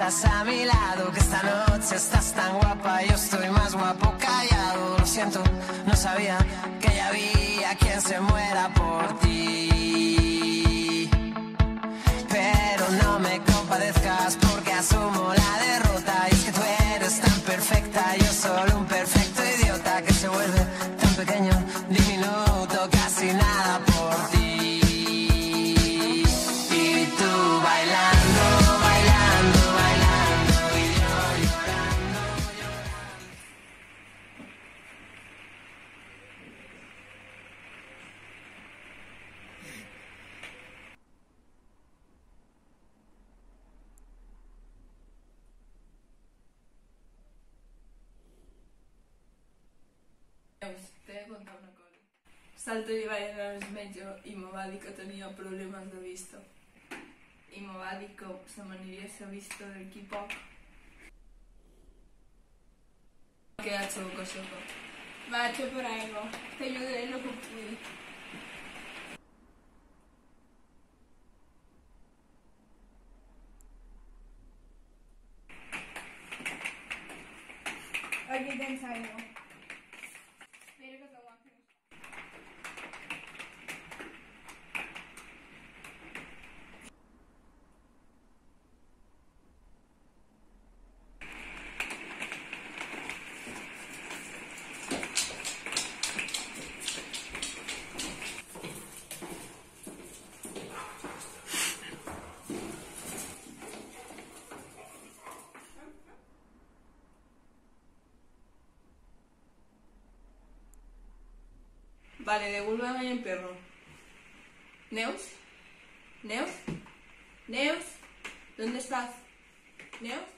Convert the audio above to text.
estás a mi lado, que esta noche estás tan guapa, yo estoy más guapo callado. Lo siento, no sabía que ya había quien se muera por ti. Pero no me compadezcas porque asumo la derrota. Y es que tú eres tan perfecta, yo solo un perfecto idiota que se vuelve tan pequeño, diminuto, casi nada por ti. Y tú bailando, bailando, bailando y yo llorando, llorando. Te he de contar una cosa. L'altre dia vaig anar al metge i me va dir que tenia problemes de vista. I me va dir que se m'aniria la vista d'aquí poc. M'ha quedat la boca seca. Vaig a por aigua. Te ayudaré en lo que pude. Aquí tens aigua. Mira que t'aguantes. Vale, devuélveme el perro. ¿Neus? ¿Neus? ¿Neus? ¿Dónde estás? ¿Neus?